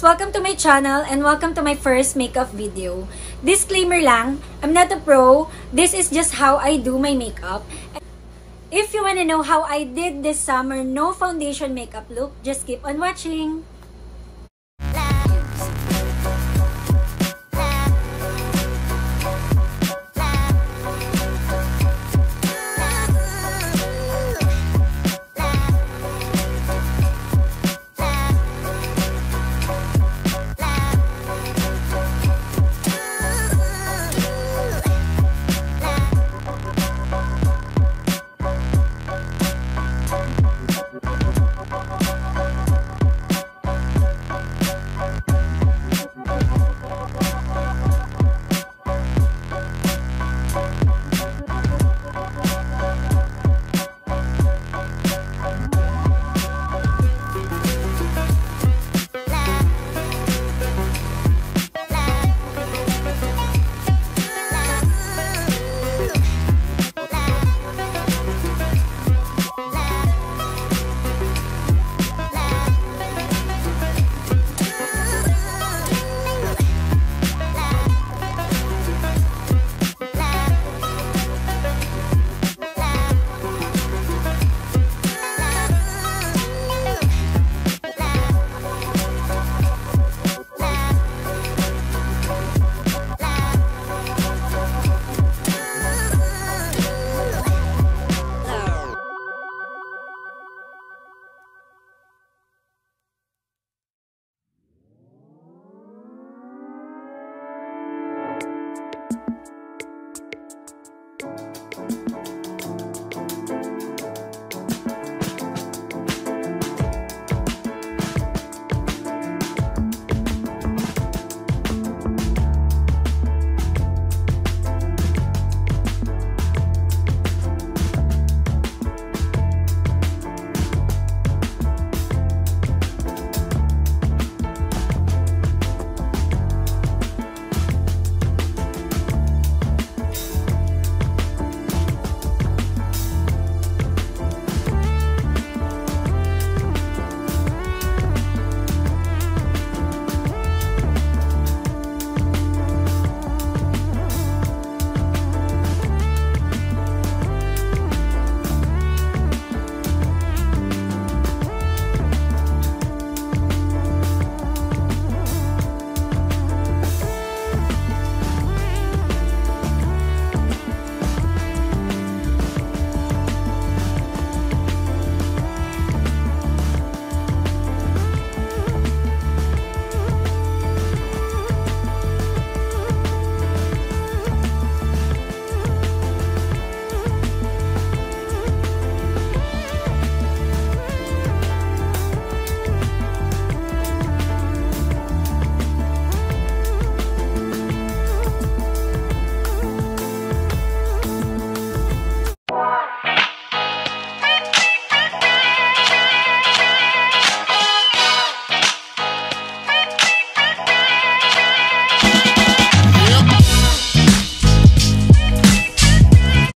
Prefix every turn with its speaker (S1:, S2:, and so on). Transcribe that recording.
S1: Welcome to my channel and welcome to my first makeup video. Disclaimer lang, I'm not a pro. This is just how I do my makeup. If you wanna know how I did this summer no foundation makeup look, just keep on watching.